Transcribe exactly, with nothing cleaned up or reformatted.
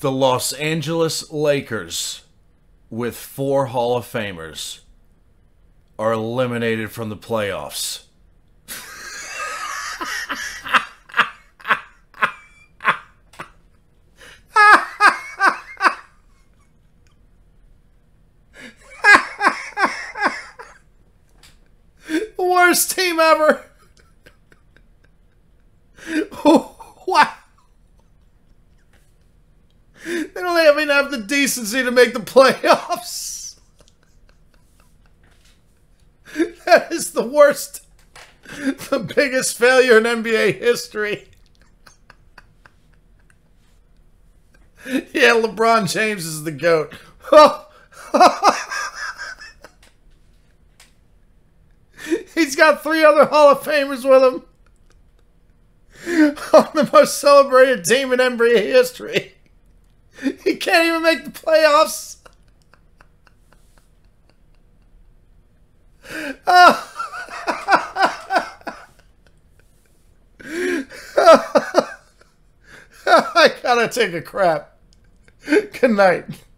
The Los Angeles Lakers, with four Hall of Famers, are eliminated from the playoffs. Worst team ever. Wow. They don't even have the decency to make the playoffs. That is the worst, the biggest failure in N B A history. Yeah, LeBron James is the GOAT. He's got three other Hall of Famers with him. On the most celebrated team in N B A history. He can't even make the playoffs. Oh. I gotta take a crap. Good night.